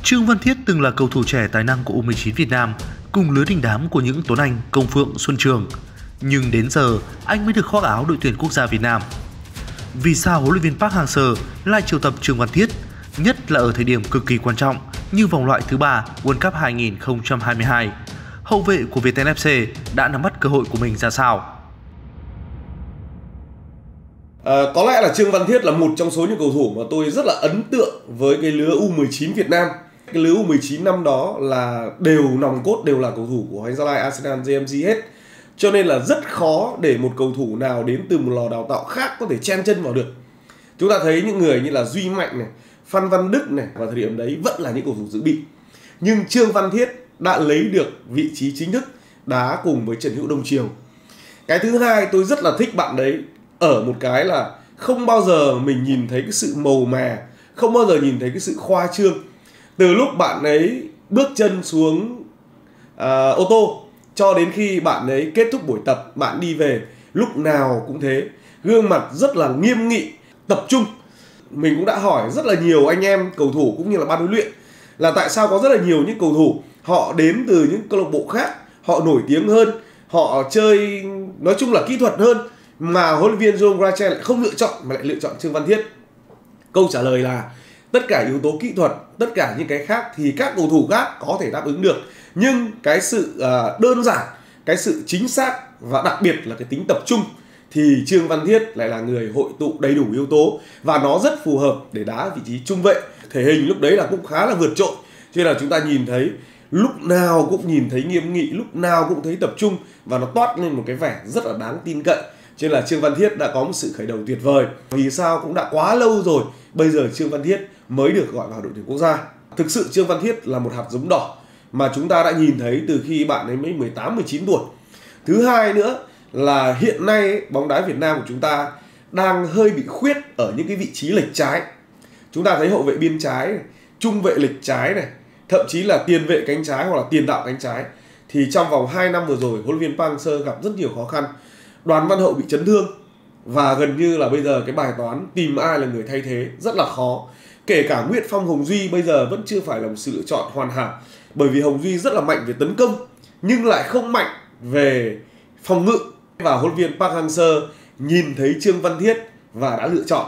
Trương Văn Thiết từng là cầu thủ trẻ tài năng của U19 Việt Nam, cùng lứa đình đám của những Tuấn Anh, Công Phượng, Xuân Trường. Nhưng đến giờ, anh mới được khoác áo đội tuyển quốc gia Việt Nam. Vì sao huấn luyện viên Park Hang-seo lại triệu tập Trương Văn Thiết, nhất là ở thời điểm cực kỳ quan trọng như vòng loại thứ 3 World Cup 2022? Hậu vệ của Viettel FC đã nắm bắt cơ hội của mình ra sao? Có lẽ là Trương Văn Thiết là một trong số những cầu thủ mà tôi rất là ấn tượng với cái lứa U19 Việt Nam. Cái lứa U19 năm đó là nòng cốt đều là cầu thủ của Hoàng Gia Lai, Arsenal, JMG hết. Cho nên là rất khó để một cầu thủ nào đến từ một lò đào tạo khác có thể chen chân vào được. Chúng ta thấy những người như là Duy Mạnh này, Phan Văn Đức này, vào thời điểm đấy vẫn là những cầu thủ dự bị. Nhưng Trương Văn Thiết đã lấy được vị trí chính thức đá cùng với Trần Hữu Đông Triều. Cái thứ hai tôi rất là thích bạn đấy ở một cái là không bao giờ mình nhìn thấy cái sự màu mè, không bao giờ nhìn thấy cái sự khoa trương. Từ lúc bạn ấy bước chân xuống ô tô cho đến khi bạn ấy kết thúc buổi tập, bạn đi về, lúc nào cũng thế, gương mặt rất là nghiêm nghị, tập trung. Mình cũng đã hỏi rất là nhiều anh em cầu thủ cũng như là ban huấn luyện là tại sao có rất là nhiều những cầu thủ họ đến từ những câu lạc bộ khác, họ nổi tiếng hơn, họ chơi nói chung là kỹ thuật hơn, mà huấn luyện viên John Grache lại không lựa chọn mà lại lựa chọn Trương Văn Thiết. Câu trả lời là tất cả yếu tố kỹ thuật, tất cả những cái khác thì các cầu thủ khác có thể đáp ứng được, nhưng cái sự đơn giản, cái sự chính xác và đặc biệt là cái tính tập trung thì Trương Văn Thiết lại là người hội tụ đầy đủ yếu tố và nó rất phù hợp để đá vị trí trung vệ. Thể hình lúc đấy là cũng khá là vượt trội, cho nên là chúng ta nhìn thấy lúc nào cũng nhìn thấy nghiêm nghị, lúc nào cũng thấy tập trung và nó toát lên một cái vẻ rất là đáng tin cậy. Cho nên là Trương Văn Thiết đã có một sự khởi đầu tuyệt vời. Vì sao cũng đã quá lâu rồi, bây giờ Trương Văn Thiết mới được gọi vào đội tuyển quốc gia. Thực sự Trương Văn Thiết là một hạt giống đỏ mà chúng ta đã nhìn thấy từ khi bạn ấy mới 18-19 tuổi. Thứ hai nữa là hiện nay ấy, bóng đá Việt Nam của chúng ta đang hơi bị khuyết ở những cái vị trí lệch trái. Chúng ta thấy hậu vệ biên trái này, trung vệ lệch trái này, thậm chí là tiền vệ cánh trái hoặc là tiền đạo cánh trái. Thì trong vòng 2 năm vừa rồi, huấn luyện viên Park Hang-seo gặp rất nhiều khó khăn. Đoàn Văn Hậu bị chấn thương và gần như là bây giờ cái bài toán tìm ai là người thay thế rất là khó. Kể cả Nguyễn Phong, Hồng Duy bây giờ vẫn chưa phải là một sự lựa chọn hoàn hảo, bởi vì Hồng Duy rất là mạnh về tấn công nhưng lại không mạnh về phòng ngự. Và huấn luyện viên Park Hang-seo nhìn thấy Trương Văn Thiết và đã lựa chọn.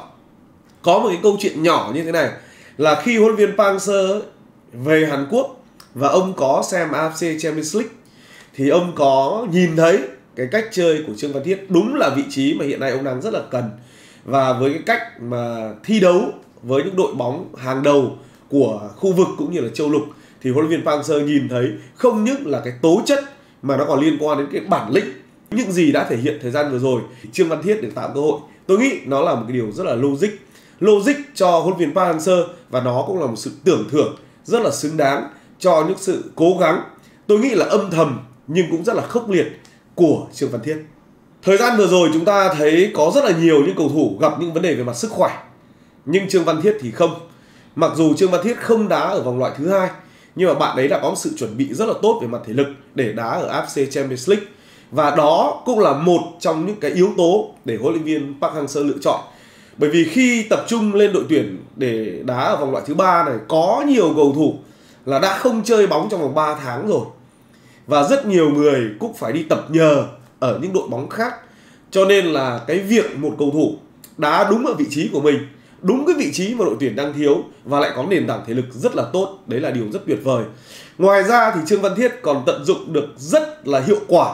Có một cái câu chuyện nhỏ như thế này là khi huấn luyện viên Park Hang-seo về Hàn Quốc và ông có xem AFC Champions League thì ông có nhìn thấy cái cách chơi của Trương Văn Thiết đúng là vị trí mà hiện nay ông đang rất là cần. Và với cái cách mà thi đấu với những đội bóng hàng đầu của khu vực cũng như là châu lục thì huấn luyện viên Park Hang-seo nhìn thấy không những là cái tố chất mà nó còn liên quan đến cái bản lĩnh. Những gì đã thể hiện thời gian vừa rồi, Trương Văn Thiết được tạo cơ hội. Tôi nghĩ nó là một cái điều rất là logic cho huấn luyện viên Park Hang-seo và nó cũng là một sự tưởng thưởng rất là xứng đáng cho những sự cố gắng, tôi nghĩ là âm thầm nhưng cũng rất là khốc liệt của Trương Văn Thiết. Thời gian vừa rồi chúng ta thấy có rất là nhiều những cầu thủ gặp những vấn đề về mặt sức khỏe, nhưng Trương Văn Thiết thì không. Mặc dù Trương Văn Thiết không đá ở vòng loại thứ 2, nhưng mà bạn ấy đã có một sự chuẩn bị rất là tốt về mặt thể lực để đá ở AFC Champions League. Và đó cũng là một trong những cái yếu tố để huấn luyện viên Park Hang-seo lựa chọn. Bởi vì khi tập trung lên đội tuyển để đá ở vòng loại thứ 3 này, có nhiều cầu thủ là đã không chơi bóng trong vòng 3 tháng rồi. Và rất nhiều người cũng phải đi tập nhờ ở những đội bóng khác. Cho nên là cái việc một cầu thủ đá đúng ở vị trí của mình, đúng cái vị trí mà đội tuyển đang thiếu và lại có nền tảng thể lực rất là tốt, đấy là điều rất tuyệt vời. Ngoài ra thì Trương Văn Thiết còn tận dụng được rất là hiệu quả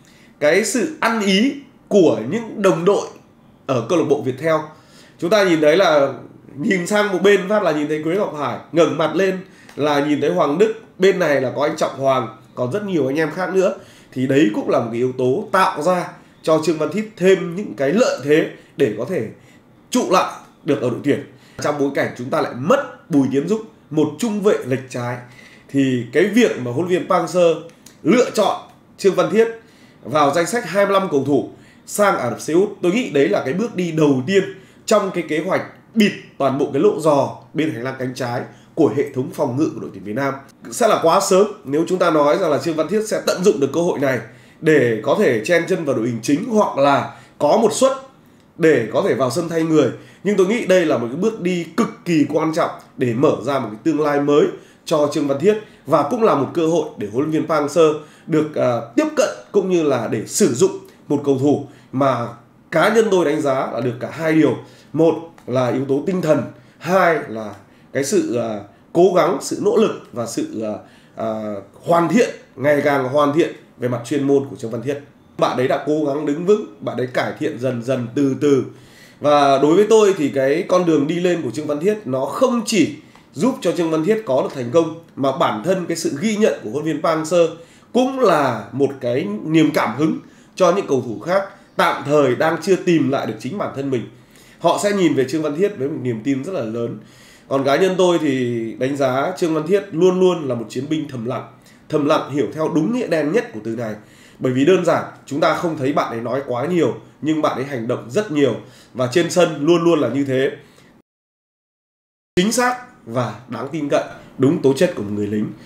cái sự ăn ý của những đồng đội ở câu lạc bộ Viettel. Chúng ta nhìn thấy là nhìn sang một bên phát là nhìn thấy Quế Ngọc Hải, ngẩng mặt lên là nhìn thấy Hoàng Đức, bên này là có anh Trọng Hoàng, còn rất nhiều anh em khác nữa. Thì đấy cũng là một cái yếu tố tạo ra cho Trương Văn Thiết thêm những cái lợi thế để có thể trụ lại được ở đội tuyển. Trong bối cảnh chúng ta lại mất Bùi Tiến Dũng, một trung vệ lệch trái, thì cái việc mà huấn luyện viên Park Hang-seo lựa chọn Trương Văn Thiết vào danh sách 25 cầu thủ sang Ả Rập Xê Út, tôi nghĩ đấy là cái bước đi đầu tiên trong cái kế hoạch bịt toàn bộ cái lỗ giò bên hành lang cánh trái của hệ thống phòng ngự của đội tuyển Việt Nam. Sẽ là quá sớm nếu chúng ta nói rằng là Trương Văn Thiết sẽ tận dụng được cơ hội này để có thể chen chân vào đội hình chính hoặc là có một suất để có thể vào sân thay người. Nhưng tôi nghĩ đây là một cái bước đi cực kỳ quan trọng để mở ra một cái tương lai mới cho Trương Văn Thiết và cũng là một cơ hội để huấn luyện viên Park Hang-seo được tiếp cận cũng như là để sử dụng một cầu thủ mà cá nhân tôi đánh giá là được cả hai điều. Một là yếu tố tinh thần, hai là cái sự cố gắng, sự nỗ lực và sự hoàn thiện, ngày càng hoàn thiện về mặt chuyên môn của Trương Văn Thiết. Bạn ấy đã cố gắng đứng vững, bạn ấy cải thiện dần dần từ từ. Và đối với tôi thì cái con đường đi lên của Trương Văn Thiết nó không chỉ giúp cho Trương Văn Thiết có được thành công, mà bản thân cái sự ghi nhận của huấn luyện viên Park Hang-seo cũng là một cái niềm cảm hứng cho những cầu thủ khác tạm thời đang chưa tìm lại được chính bản thân mình. Họ sẽ nhìn về Trương Văn Thiết với một niềm tin rất là lớn. Còn cá nhân tôi thì đánh giá Trương Văn Thiết luôn luôn là một chiến binh thầm lặng hiểu theo đúng nghĩa đen nhất của từ này. Bởi vì đơn giản chúng ta không thấy bạn ấy nói quá nhiều, nhưng bạn ấy hành động rất nhiều và trên sân luôn luôn là như thế. Chính xác và đáng tin cậy, đúng tố chất của một người lính.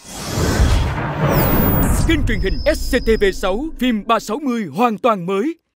Kênh truyền hình SCTV6 phim 360 hoàn toàn mới.